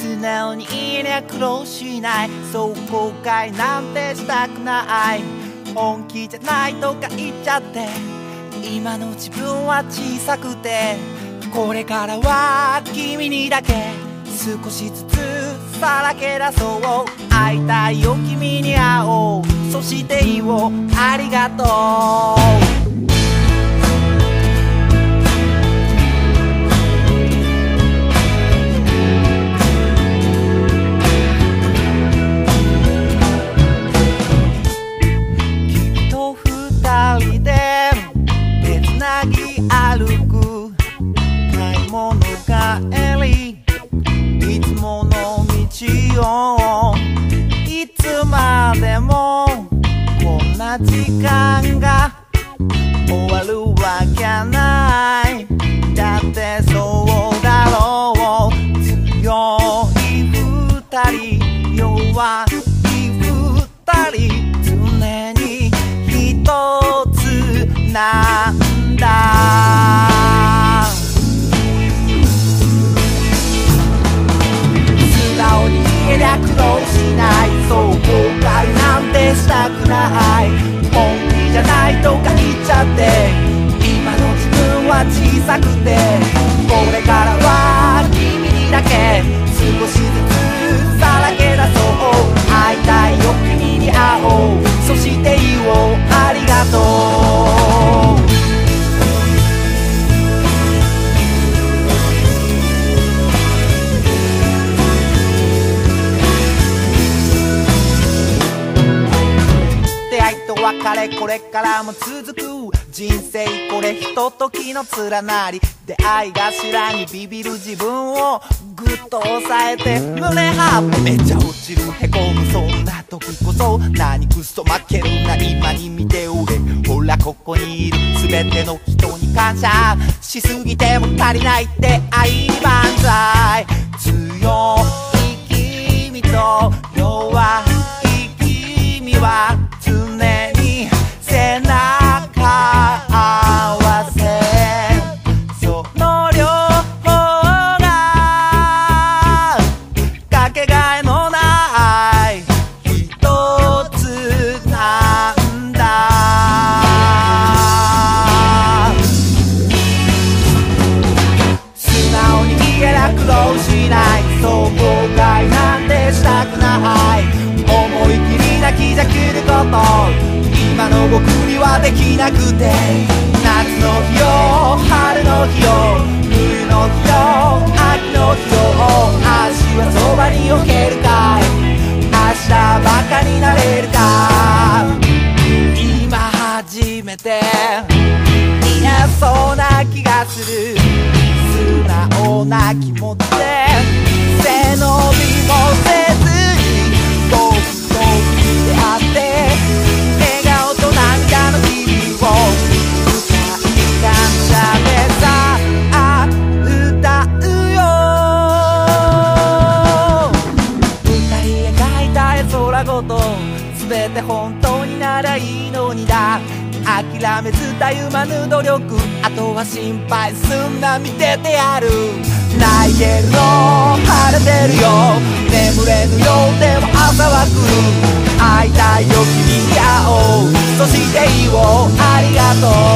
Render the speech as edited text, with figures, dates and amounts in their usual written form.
素直にいりゃ苦労しない。そう後悔なんてしたくない。本気じゃないとか言っちゃって、今の自分は小さくて、これからは君にだけ少しずつさらけ出そう。会いたいよ君に会おう。そして言おうありがとう。二人で手つなぎ歩く買い物帰り、いつもの道をいつまでもこんな時間が終わるわけない。だってそうだろう。強い二人弱い二人常に一つなんだ。素直に言えりゃ苦労しない。そう後悔なんてしたくない。本気じゃないとか言っちゃって、今の自分は小さくて、これからは君にだけ少しずつさらけ出そう。会いたいよ君に会おう。そして言おうありがとう。出会いと別れこれからも続く人生、これひとときの連なり。出会い頭にビビる自分をぐっと抑えて、胸張ってめちゃ落ちるへこむ、そんな時こそ何くそ負けるな。今に見ておれ、ほらここにいる全ての人に感謝しすぎても足りないって愛万歳。強い君と弱い君は常に背中合わせ、その両方がかけがえのない一つなんだ。素直に言えな苦労しない。そう後悔なんてしたくない。思い切り泣きじゃくること今の僕にはできなくて、夏の日よ春の日よ冬の日よ秋の日よ、足はそばに置けるかい。明日バカになれるか。今初めて言えそうな気がする。素直な気持ちで背伸びもせずに僕と出会って、笑顔と涙の日々を歌い感謝でさあ歌うよ。二人描いた絵空ごと全て本当にならいいのにだ。諦めずたゆまぬ努力、あとは心配すんな見ててやる。泣いてるよ晴れてるよ眠れぬよでも朝は来る。会いたいよ君に会おう。そして言おうありがとう。